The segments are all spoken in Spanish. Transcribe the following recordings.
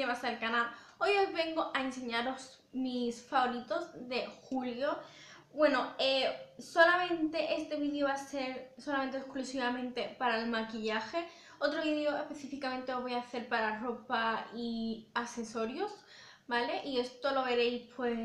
bienvenidos al canal. Hoy os vengo a enseñaros mis favoritos de julio. Bueno, solamente este vídeo va a ser solamente exclusivamente para el maquillaje. Otro vídeo específicamente os voy a hacer para ropa y accesorios, ¿vale? Y esto lo veréis pues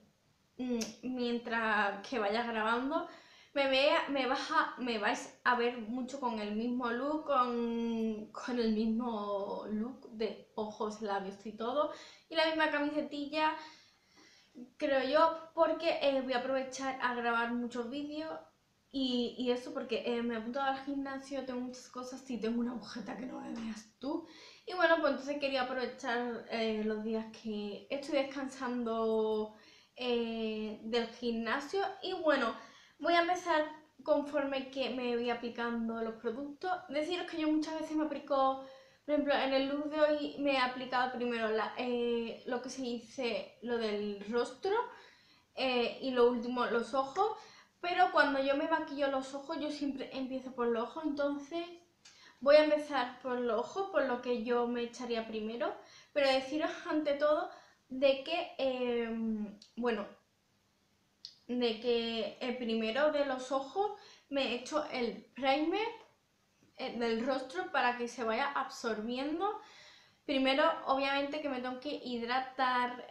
mientras que vaya grabando. Me vais a ver mucho con el mismo look, con el mismo look de ojos, labios y todo. Y la misma camisetilla, creo yo, porque voy a aprovechar a grabar muchos vídeos. Y eso porque me he apuntado al gimnasio, tengo muchas cosas y tengo una agujeta que no me veas tú. Y bueno, pues entonces quería aprovechar los días que estoy descansando del gimnasio. Y bueno, voy a empezar conforme que me voy aplicando los productos. Deciros que yo muchas veces me aplico, por ejemplo, en el look de hoy me he aplicado primero lo que se dice, lo del rostro y lo último los ojos. Pero cuando yo me maquillo los ojos, yo siempre empiezo por los ojos, entonces voy a empezar por los ojos, por lo que yo me echaría primero. Pero deciros ante todo de que, bueno, de que el primero de los ojos me he hecho el primer del rostro para que se vaya absorbiendo. Primero, obviamente que me tengo que hidratar,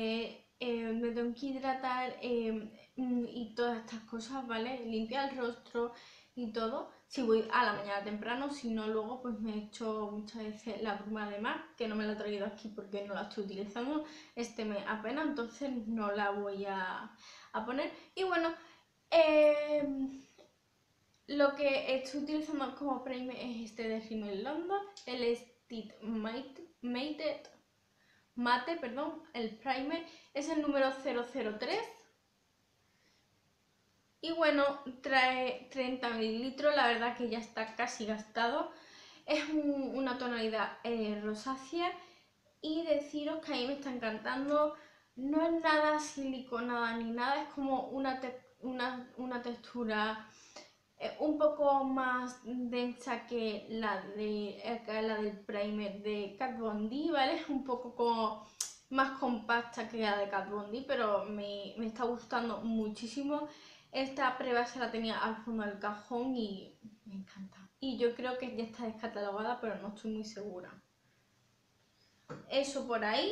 y todas estas cosas, ¿vale? Limpiar el rostro y todo. Si voy a la mañana temprano, si no luego pues me he hecho muchas veces la bruma de MAC, que no me la he traído aquí porque no la estoy utilizando este mes apenas, entonces no la voy a poner. Y bueno, lo que estoy utilizando como primer es este de Rimmel London, el Stitch Mate, perdón, el primer es el número 003 y bueno, trae 30 mililitros, la verdad que ya está casi gastado. Es una tonalidad rosácea y deciros que a mí me está encantando. No es nada siliconada ni nada, es como una textura un poco más densa que la del primer de Kat Von D, ¿vale? Es un poco como más compacta que la de Kat Von D, pero me está gustando muchísimo. Esta prueba se la tenía al fondo del cajón y me encanta. Y yo creo que ya está descatalogada, pero no estoy muy segura. Eso por ahí.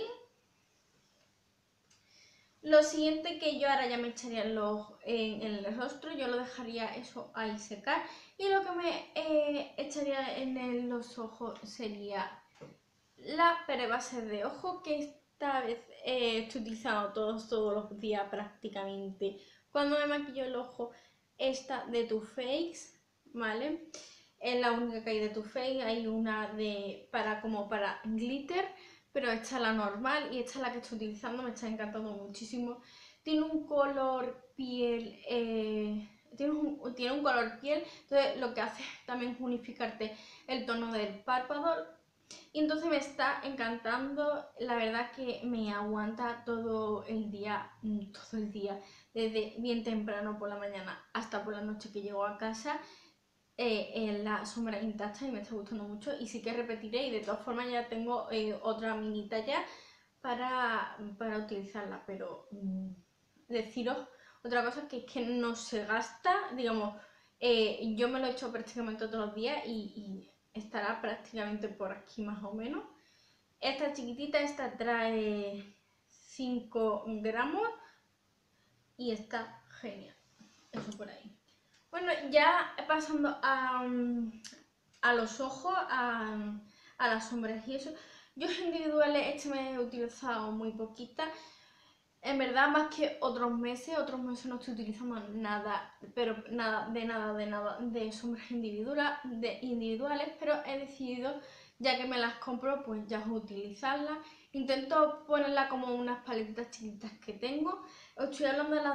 Lo siguiente que yo ahora ya me echaría en el rostro, yo lo dejaría eso ahí secar. Y lo que me echaría en los ojos sería la prebase de ojo, que esta vez estoy utilizando todos los días prácticamente. Cuando me maquillo el ojo, esta de Too Faced, ¿vale? Es la única que hay de Too Faced, hay una como para glitter, pero esta es la normal y esta es la que estoy utilizando, me está encantando muchísimo. Tiene un color piel, tiene un color piel, entonces lo que hace también es unificarte el tono del párpado. Y entonces me está encantando, la verdad que me aguanta todo el día, desde bien temprano por la mañana hasta por la noche que llego a casa. En la sombra intacta y me está gustando mucho y sí que repetiré y de todas formas ya tengo otra mini talla para utilizarla, pero deciros otra cosa que es que no se gasta, digamos, yo me lo he hecho prácticamente todos los días y estará prácticamente por aquí más o menos. Esta chiquitita, esta trae 5 gramos y está genial, eso por ahí. Bueno, ya pasando a los ojos, a las sombras y eso. Yo individuales este mes he utilizado muy poquitas. En verdad, más que otros meses no estoy utilizando nada, pero nada de sombras individuales, pero he decidido, ya que me las compro, pues ya utilizarlas. Intento ponerla como unas paletitas chiquitas que tengo. Os estoy hablando de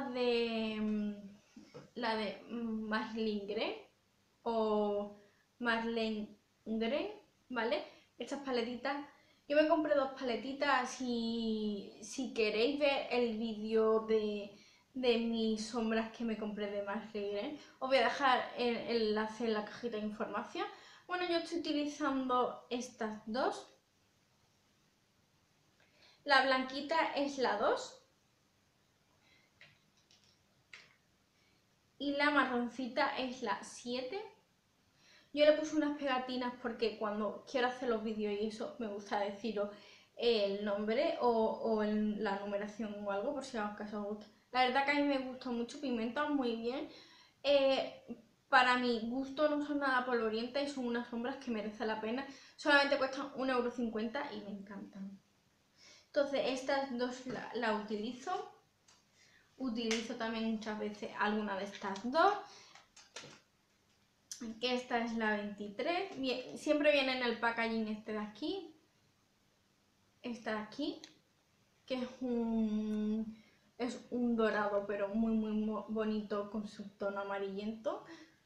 la de Marilyn Grey o Marlene Grey, ¿vale? Estas paletitas. Yo me compré 2 paletitas si queréis ver el vídeo de mis sombras que me compré de Marlene Grey, os voy a dejar el enlace en la cajita de información. Bueno, yo estoy utilizando estas dos. La blanquita es la 2 y la marroncita es la 7. Yo le puse unas pegatinas porque cuando quiero hacer los vídeos y eso me gusta deciros el nombre o la numeración o algo por si acaso os gusta. La verdad que a mí me gusta mucho, pigmentan muy bien. Para mi gusto no son nada polvorientas y son unas sombras que merecen la pena. Solamente cuestan 1,50 € y me encantan. Entonces estas dos la utilizo. Utilizo también muchas veces alguna de estas dos. Que esta es la 23. Siempre viene en el packaging este de aquí. Esta de aquí. Que es un dorado pero muy bonito con su tono amarillento.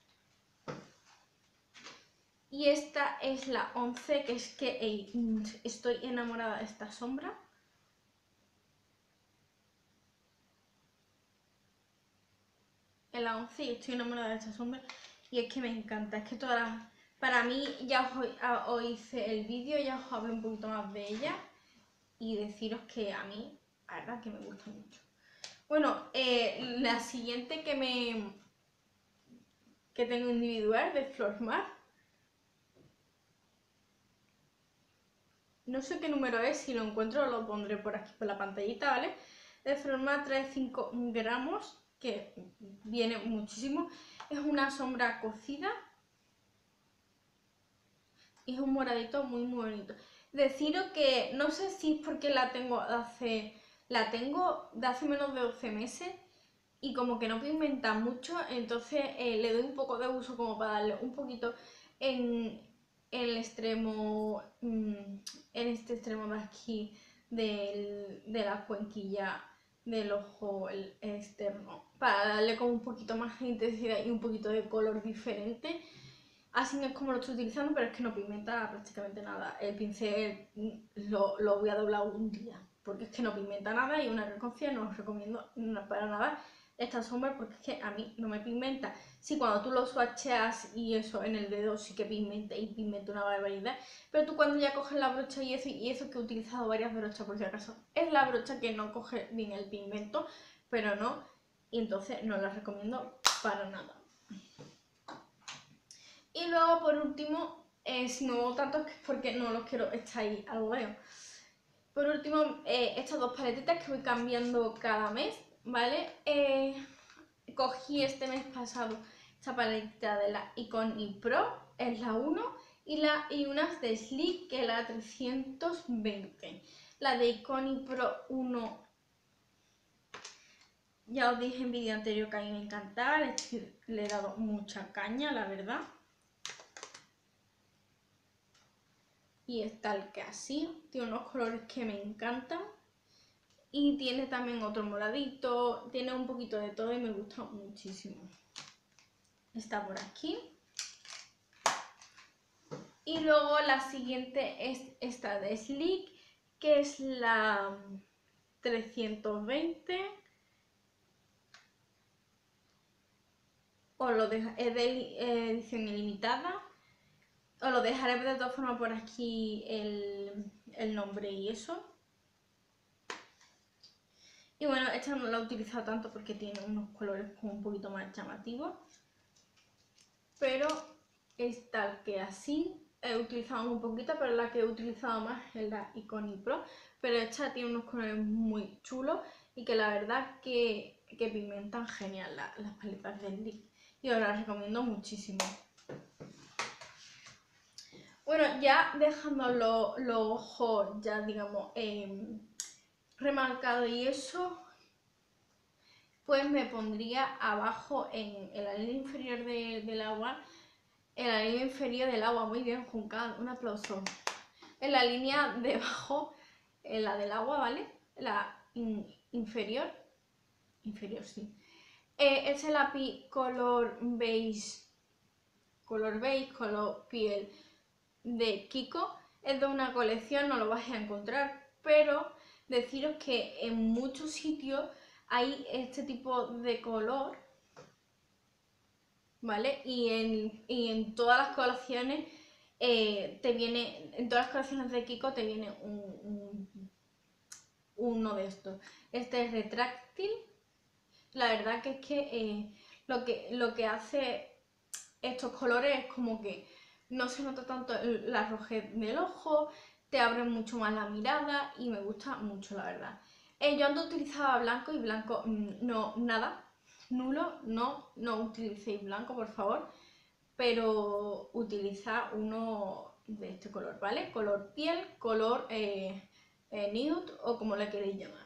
Y esta es la 11, que es que estoy enamorada de esta sombra. En la 11 y estoy enamorada de esta sombra. Y es que me encanta. Es que para mí, ya os hice el vídeo, ya os hablé un poquito más de ella. Y deciros que a mí, la verdad, que me gusta mucho. Bueno, la siguiente que tengo individual de Flormar. No sé qué número es, si lo encuentro lo pondré por aquí por la pantallita, ¿vale? De Flormar trae 5 gramos, que viene muchísimo. Es una sombra cocida. Y es un moradito muy bonito. Deciros que no sé si es porque la tengo de hace menos de 12 meses y como que no pigmenta mucho, entonces le doy un poco de uso como para darle un poquito en el extremo, en este extremo de aquí de la cuenquilla del ojo externo, para darle como un poquito más de intensidad y un poquito de color diferente. Así es como lo estoy utilizando, pero es que no pigmenta prácticamente nada. El pincel lo voy a doblar un día, porque es que no pigmenta nada y una reconfía no os recomiendo para nada esta sombra porque es que a mí no me pigmenta. Sí, cuando tú lo swatcheas y eso en el dedo sí que pigmenta y pigmenta una barbaridad, pero tú cuando ya coges la brocha y eso que he utilizado varias brochas por si acaso, es la brocha que no coge bien el pigmento, pero no, y entonces no la recomiendo para nada. Y luego por último, si no hubo tantos es porque no los quiero echar ahí al huevo. Por último, estas dos paletitas que voy cambiando cada mes, ¿vale? Cogí este mes pasado esta paletita de la Iconic Pro, es la 1, y unas de Sleek, que es la 320. La de Iconic Pro 1, ya os dije en vídeo anterior que a mí me encantaba, le he dado mucha caña, la verdad. Y es tal que así, tiene unos colores que me encantan y tiene también otro moradito, tiene un poquito de todo y me gusta muchísimo. Está por aquí. Y luego la siguiente es esta de Sleek, que es la 320. Es de edición ilimitada. Os lo dejaré de todas formas por aquí el nombre y eso. Y bueno, esta no la he utilizado tanto porque tiene unos colores como un poquito más llamativos. Pero es tal que así. He utilizado un poquito, pero la que he utilizado más es la Iconic Pro. Pero esta tiene unos colores muy chulos y que la verdad que pigmentan genial las paletas de Sleek. Y os las recomiendo muchísimo. Bueno, ya dejando los ojos ya digamos remarcados y eso, pues me pondría abajo en la línea inferior del agua, muy bien, Juncal, un aplauso. En la línea de abajo, en la del agua, ¿vale? La inferior, sí. Este lápiz color beige, color piel de Kiko, es de una colección, no lo vais a encontrar, pero deciros que en muchos sitios hay este tipo de color, ¿vale? Y en todas las colecciones en todas las colecciones de Kiko te viene uno de estos. Este es retráctil. La verdad que es que lo que hace estos colores es como que no se nota tanto la rojez del ojo, te abre mucho más la mirada y me gusta mucho, la verdad. Yo antes utilizaba blanco y blanco no, nada, nulo, no utilicéis blanco, por favor, pero utiliza uno de este color, ¿vale? Color piel, color nude o como le queréis llamar.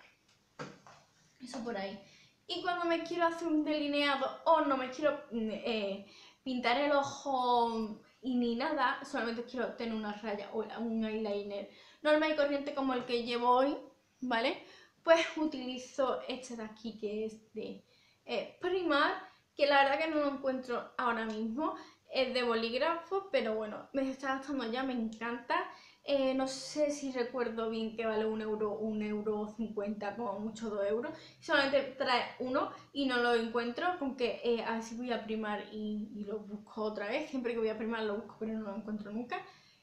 Eso por ahí. Y cuando me quiero hacer un delineado o no me quiero pintar el ojo y ni nada, solamente quiero tener una raya o un eyeliner normal y corriente como el que llevo hoy, ¿vale? Pues utilizo este de aquí que es de Primark, que la verdad que no lo encuentro ahora mismo, es de bolígrafo, pero bueno, me está gastando ya, me encanta. No sé si recuerdo bien que vale 1 euro, 1,50 €, como mucho 2 euros. Solamente trae uno y no lo encuentro, con que a ver si voy a primar y lo busco otra vez. Siempre que voy a primar lo busco, pero no lo encuentro nunca.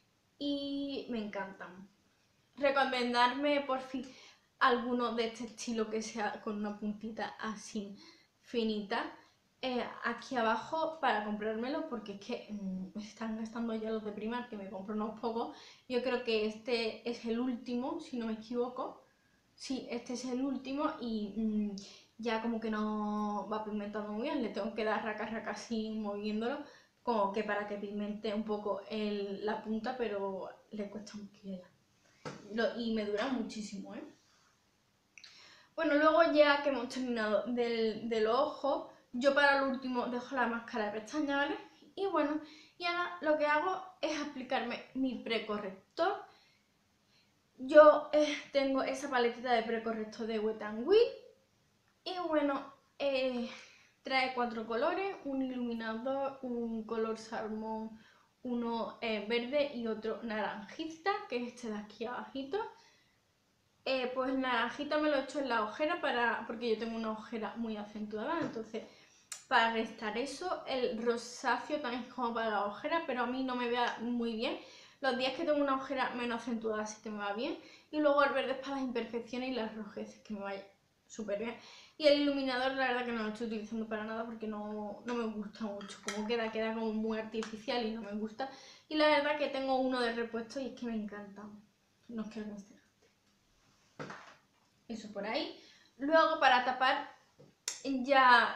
Y me encantan. Recomendarme por fin alguno de este estilo que sea con una puntita así finita. Aquí abajo para comprármelo, porque es que me están gastando ya los de Primark, que me compro unos pocos. Yo creo que este es el último, si no me equivoco. Sí, este es el último y ya como que no va pigmentando muy bien. Le tengo que dar raca raca así moviéndolo, como que para que pigmente un poco la punta, pero le cuesta un poquillo ya. Y me dura muchísimo, ¿eh? Bueno, luego ya que hemos terminado del ojo, yo para el último dejo la máscara de pestañas, ¿vale? Y bueno, y ahora lo que hago es aplicarme mi precorrector. Yo tengo esa paletita de precorrector de Wet n Wild y bueno, trae 4 colores, un iluminador, un color salmón, uno verde y otro naranjista, que es este de aquí abajito. Pues naranjita me lo he hecho en la ojera porque yo tengo una ojera muy acentuada, entonces para restar eso, el rosáceo también es como para la ojera, pero a mí no me vea muy bien. Los días que tengo una ojera menos acentuada sí que me va bien. Y luego el verde es para las imperfecciones y las rojeces, que me vaya súper bien. Y el iluminador la verdad que no lo estoy utilizando para nada porque no me gusta mucho. Como queda como muy artificial y no me gusta. Y la verdad que tengo uno de repuesto y es que me encanta. No quiero que se gaste. Eso por ahí. Luego para tapar ya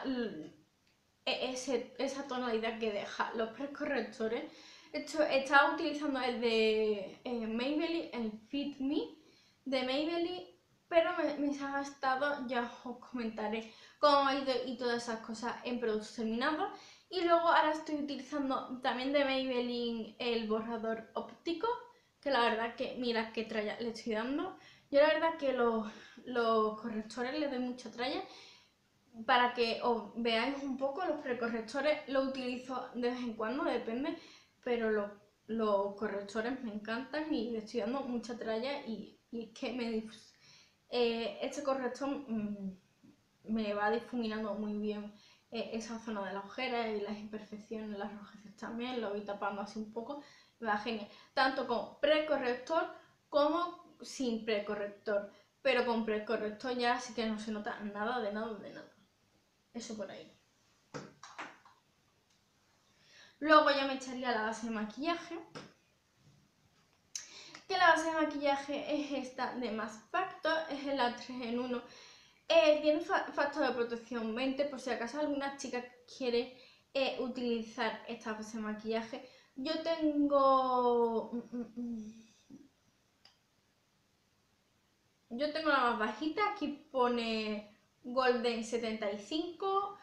esa tonalidad que deja los precorrectores. Estaba utilizando el de Maybelline, el Fit Me de Maybelline, pero me se ha gastado, ya os comentaré cómo ha ido y todas esas cosas en productos terminados. Y luego ahora estoy utilizando también de Maybelline el borrador óptico, que la verdad que mira qué tralla le estoy dando. Yo la verdad que los correctores les doy mucha tralla. Para que os veáis un poco, los precorrectores los utilizo de vez en cuando, depende, pero los correctores me encantan y le estoy dando mucha tralla y es que este corrector me va difuminando muy bien esa zona de la ojera y las imperfecciones, las rojeces también, lo voy tapando así un poco, me va genial, tanto con precorrector como sin precorrector, pero con precorrector ya sí que no se nota nada de nada de nada. Eso por ahí. Luego ya me echaría la base de maquillaje. Que la base de maquillaje es esta de Mask Factor, es el A3 en 1. Tiene factor de protección 20, por si acaso alguna chica quiere utilizar esta base de maquillaje. Yo tengo... Yo tengo la más bajita, aquí pone Golden 75.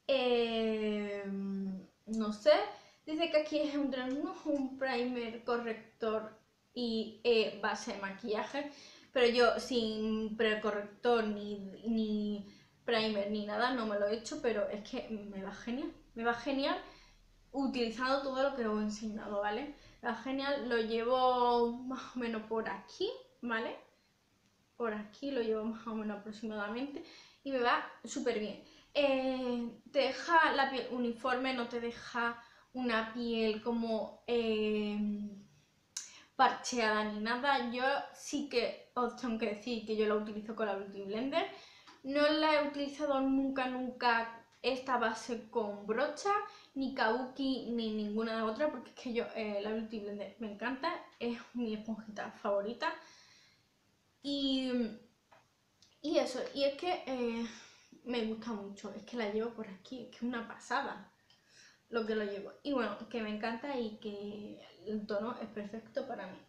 No sé, dice que aquí es entre un primer, corrector y base de maquillaje, pero yo sin precorrector ni primer ni nada no me lo he hecho, pero es que me va genial utilizando todo lo que os he enseñado, ¿vale? Me va genial, lo llevo más o menos por aquí, ¿vale? Por aquí lo llevo más o menos aproximadamente y me va súper bien. Te deja la piel uniforme, no te deja una piel como parcheada ni nada. Yo sí que os tengo que decir que yo la utilizo con la Beauty Blender. No la he utilizado nunca esta base con brocha, ni kabuki, ni ninguna otra, porque es que yo la Beauty Blender me encanta, es mi esponjita favorita. Y eso, y es que me gusta mucho, es que la llevo por aquí, es que es una pasada lo que lo llevo. Y bueno, que me encanta y que el tono es perfecto para mí.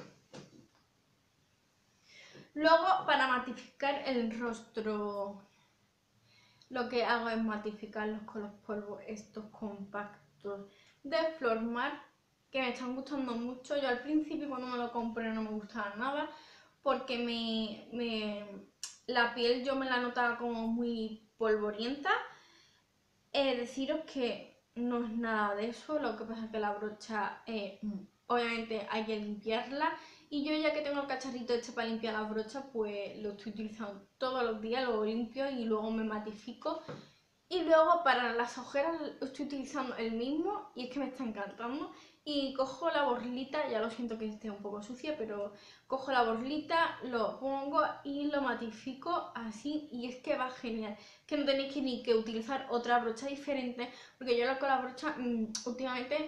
Luego, para matificar el rostro, lo que hago es matificarlos con los polvos estos compactos de Flormar, que me están gustando mucho. Yo al principio cuando me lo compré no me gustaba nada, porque la piel yo me la notaba como muy polvorienta. Deciros que no es nada de eso, lo que pasa es que la brocha obviamente hay que limpiarla, y yo ya que tengo el cacharrito este para limpiar las brochas, pues lo estoy utilizando todos los días, lo limpio y luego me matifico. Y luego para las ojeras estoy utilizando el mismo y es que me está encantando. Y cojo la borlita, ya lo siento que esté un poco sucia, pero cojo la borlita, lo pongo y lo matifico así y es que va genial. Que no tenéis que ni que utilizar otra brocha diferente, porque yo con la brocha últimamente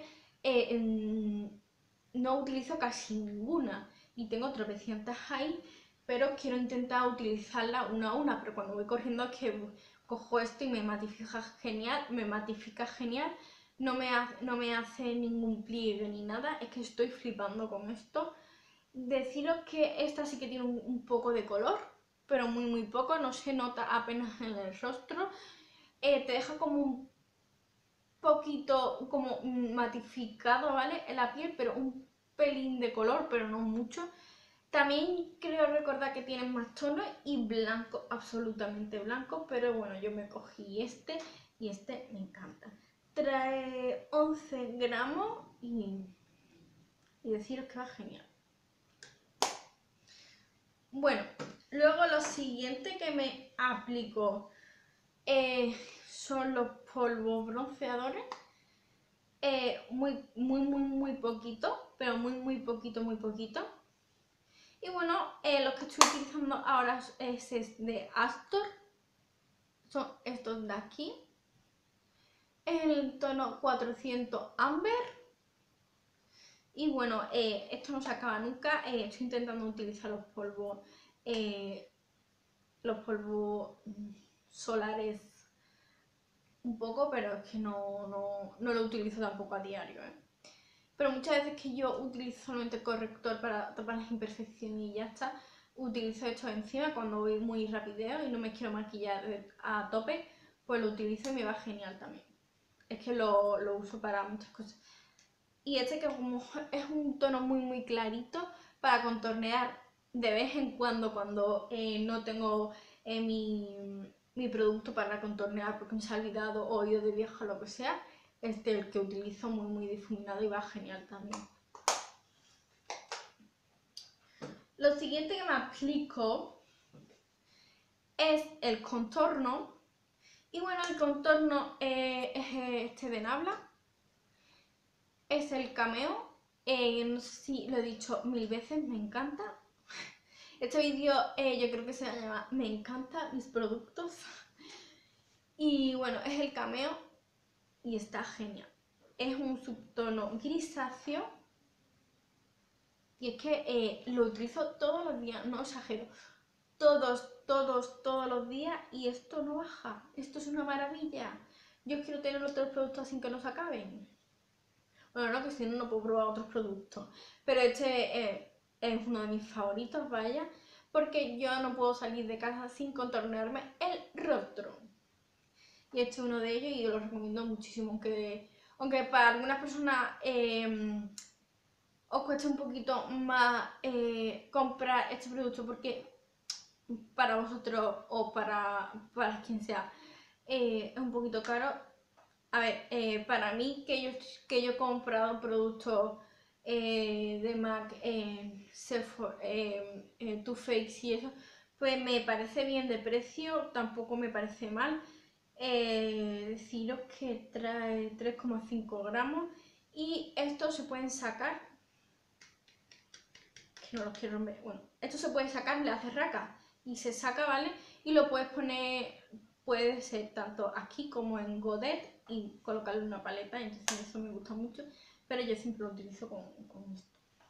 no utilizo casi ninguna y tengo tropecientas ahí, pero quiero intentar utilizarla una a una, pero cuando voy corriendo es que cojo esto y me matifica genial, no me hace ningún pliegue ni nada, es que estoy flipando con esto. Deciros que esta sí que tiene un poco de color, pero muy poco, no se nota apenas en el rostro, te deja como un poquito como matificado, ¿vale? En la piel, pero un pelín de color, pero no mucho. También creo recordar que tiene más tono y blanco, absolutamente blanco, pero bueno, yo me cogí este y este me encanta. Trae 11 gramos y deciros que va genial. Bueno, luego lo siguiente que me aplico son los polvos bronceadores. Muy poquito, pero muy poquito. Y bueno, los que estoy utilizando ahora es de Astor, son estos de aquí, en el tono 400 Amber. Y bueno, esto no se acaba nunca, estoy intentando utilizar los polvos solares un poco, pero es que no lo utilizo tampoco a diario, ¿eh? Pero muchas veces que yo utilizo solamente corrector para tapar las imperfecciones y ya está, utilizo esto encima cuando voy muy rapideo y no me quiero maquillar a tope, pues lo utilizo y me va genial también. Es que lo uso para muchas cosas. Y este que como es un tono muy clarito para contornear de vez en cuando no tengo mi producto para contornear porque me se ha olvidado o ido de viaje o lo que sea. Este es el que utilizo muy difuminado y va genial también. Lo siguiente que me aplico es el contorno. Y bueno, el contorno es este de Nabla. Es el Cameo. No sé si lo he dicho 1000 veces, me encanta. Este vídeo yo creo que se llama Me encanta mis productos. Y bueno, es el Cameo y está genial. Es un subtono grisáceo. Y es que lo utilizo todos los días, no exagero. Todos los días y esto no baja. Esto es una maravilla. Yo quiero tener otros productos sin que no se acaben. Bueno, no, que si no, no puedo probar otros productos. Pero este es uno de mis favoritos, vaya. Porque yo no puedo salir de casa sin contornearme el rostro. Y este es uno de ellos y yo lo recomiendo muchísimo. Aunque para algunas personas os cuesta un poquito más comprar este producto porque para vosotros o para quien sea es un poquito caro. A ver, para mí que yo he comprado productos de MAC, Sephora, Too Faced y eso, pues me parece bien de precio, tampoco me parece mal. Deciros que trae 3,5 gramos y estos se pueden sacar que no los quiero romper. Bueno, esto se puede sacar, le haces raca y se saca, ¿vale? Y lo puedes poner, puede ser tanto aquí como en Godet y colocarle una paleta, entonces eso me gusta mucho, pero yo siempre lo utilizo con esto.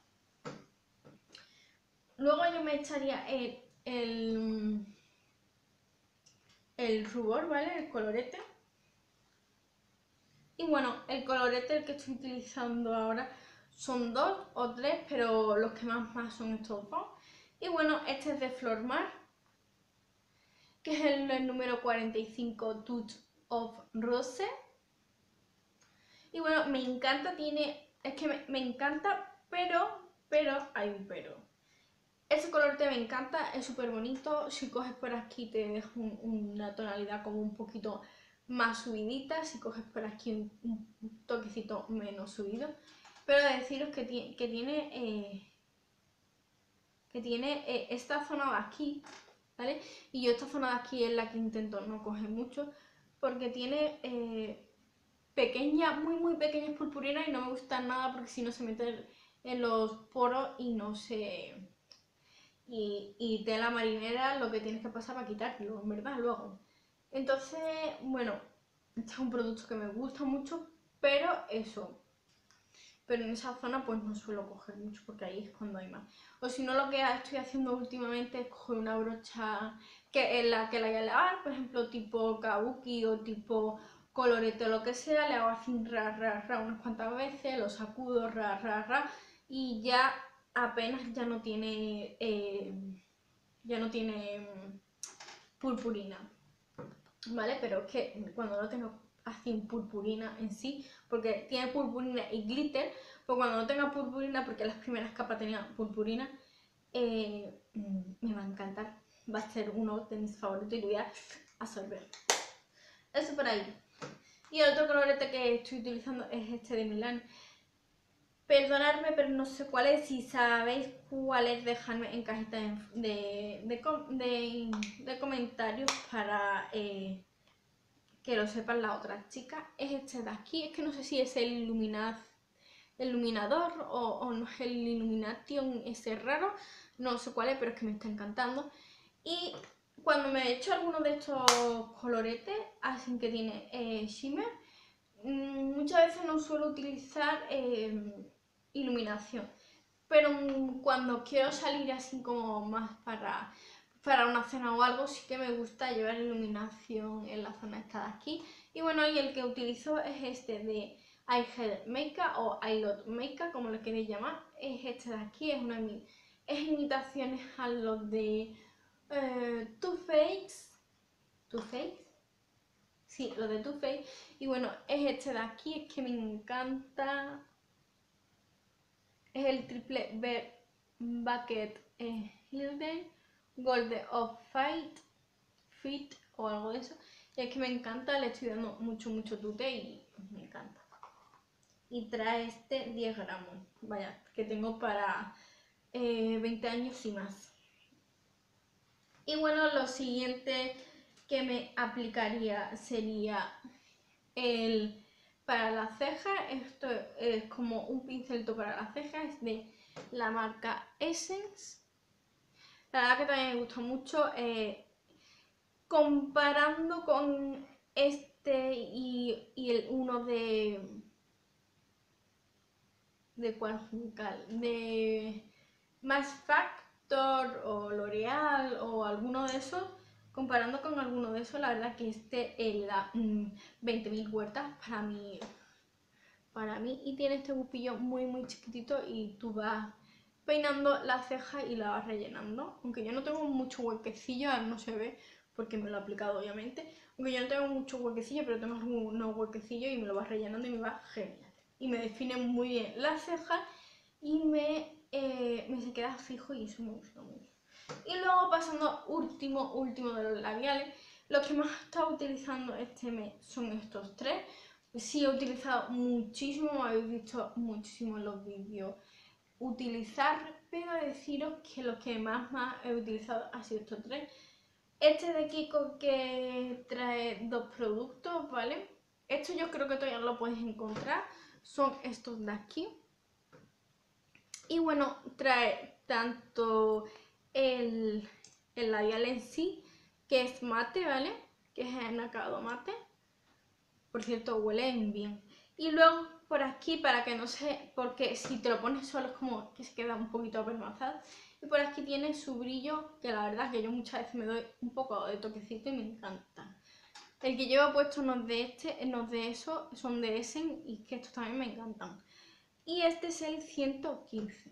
Luego yo me echaría el rubor, ¿vale? El colorete. Y bueno, el colorete el que estoy utilizando ahora son 2 o 3, pero los que más son estos dos. Y bueno, este es de Flormar, que es el número 45, Touch of Rose. Y bueno, me encanta, es que me encanta, pero, hay un pero. Ese colorete me encanta, es súper bonito. Si coges por aquí te deja una tonalidad como un poquito más subidita. Si coges por aquí un toquecito menos subido. Pero deciros que tiene esta zona de aquí, ¿vale? Y yo esta zona de aquí es la que intento no coger mucho. Porque tiene muy pequeñas purpurinas y no me gustan nada porque si no se meten en los poros y no se... Y tela marinera lo que tienes que pasar para quitarlo, en verdad, luego. Entonces, bueno, este es un producto que me gusta mucho, pero eso. Pero en esa zona pues no suelo coger mucho porque ahí es cuando hay más. O si no, lo que estoy haciendo últimamente es coger una brocha en la que la voy a lavar, por ejemplo, tipo kabuki o tipo colorete o lo que sea, le hago así unas cuantas veces, lo sacudo, y ya apenas ya no tiene purpurina, ¿vale? Pero es que cuando no tengo así purpurina en sí, porque tiene purpurina y glitter, pues cuando no tenga purpurina, porque las primeras capas tenían purpurina, me va a encantar, va a ser uno de mis favoritos y lo voy a absorber. Eso por ahí. Y el otro colorete que estoy utilizando es este de Milán. Perdonadme, pero no sé cuál es. Si sabéis cuál es, dejadme en cajita de comentarios para que lo sepan las otras chicas. Es este de aquí. Es que no sé si es el iluminador o no es el Illumination ese raro. No sé cuál es, pero es que me está encantando. Y cuando me he hecho alguno de estos coloretes, así que tiene shimmer, muchas veces no suelo utilizar iluminación, pero cuando quiero salir así como más para una cena o algo, sí que me gusta llevar iluminación en la zona esta de aquí. Y bueno, y el que utilizo es este de iHead Makeup o iLot Makeup, como lo queréis llamar. Es este de aquí, es imitaciones a los de Too Faced. ¿Too Faced? Sí, lo de Too Faced. Y bueno, es este de aquí, es que me encanta. Es el triple Bucket Hilden Gold of Fit o algo de eso. Y es que me encanta, le estoy dando mucho tute y me encanta. Y trae este 10 gramos, vaya, que tengo para 20 años y más. Y bueno, lo siguiente que me aplicaría sería para las cejas. Esto es como un pincelito para las cejas, es de la marca Essence. La verdad que también me gusta mucho. Comparando con este y el uno de cuál juncal, de Max Factor o L'Oreal o alguno de esos, comparando con alguno de esos, la verdad que este da 20.000 vueltas para mí, y tiene este bupillo muy chiquitito y tú vas peinando la ceja y la vas rellenando. Aunque yo no tengo mucho huequecillo, ahora no se ve porque me lo he aplicado obviamente. Aunque yo no tengo mucho huequecillo, pero tengo algunos huequecillos y me lo vas rellenando y me va genial. Y me define muy bien la ceja y se queda fijo y eso me gusta mucho. Y luego pasando último de los labiales, los que más he estado utilizando este mes son estos tres. Sí he utilizado muchísimo, me habéis visto muchísimo en los vídeos utilizar, pero deciros que los que más he utilizado han sido estos tres. Este de Kiko que trae 2 productos, ¿vale? Esto yo creo que todavía no lo podéis encontrar, son estos de aquí. Y bueno, trae tanto el labial en sí, que es mate, ¿vale? Que es en acabado mate. Por cierto, huelen bien. Y luego por aquí, para que no se... porque si te lo pones solo es como que se queda un poquito apelmazado. Y por aquí tiene su brillo, que la verdad es que yo muchas veces me doy un poco de toquecito y me encanta. El que llevo puesto no es de este, no es de eso, son de Essen y que estos también me encantan. Y este es el 115.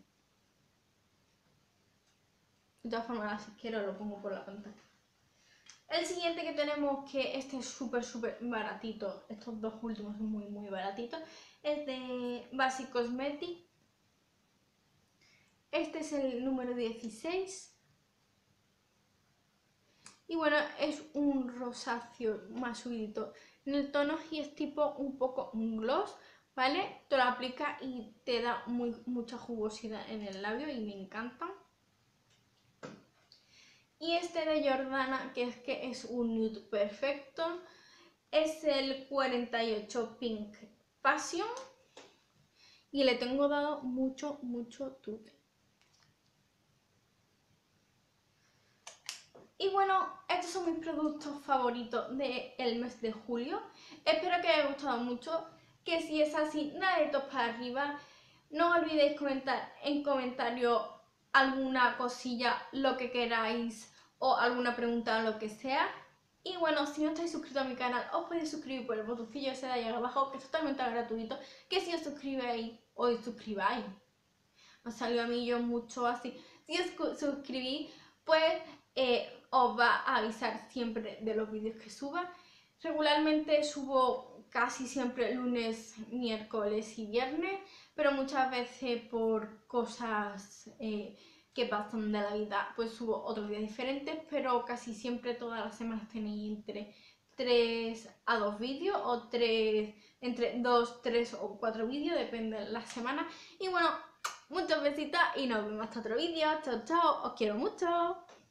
De todas formas, si quiero lo pongo por la pantalla. El siguiente que tenemos, que este es súper baratito, estos dos últimos son muy baratitos, es de Basic Cosmetic. Este es el número 16. Y bueno, es un rosáceo más subidito en el tono y es tipo un poco un gloss, ¿vale? Te lo aplicas y te da mucha jugosidad en el labio y me encanta. Y este de Jordana, que es un nude perfecto, es el 48 Pink Passion y le tengo dado mucho tute. Y bueno, estos son mis productos favoritos del mes de julio. Espero que os haya gustado mucho, que si es así, deditos para arriba. No olvidéis comentar en comentarios alguna cosilla, lo que queráis o alguna pregunta o lo que sea. Y bueno, si no estáis suscritos a mi canal, os podéis suscribir por el botoncillo ese de ahí abajo, que es totalmente gratuito, que si os suscribáis, me salió a mí yo mucho así, si os suscribís, pues os va a avisar siempre de los vídeos que suba. Regularmente subo casi siempre lunes, miércoles y viernes, pero muchas veces por cosas que pasan de la vida, pues subo otros días diferentes, pero casi siempre todas las semanas tenéis entre 3 a 2 vídeos o entre 2, 3 o 4 vídeos, depende de la semana. Y bueno, muchos besitos y nos vemos hasta otro vídeo. Chao, chao, os quiero mucho.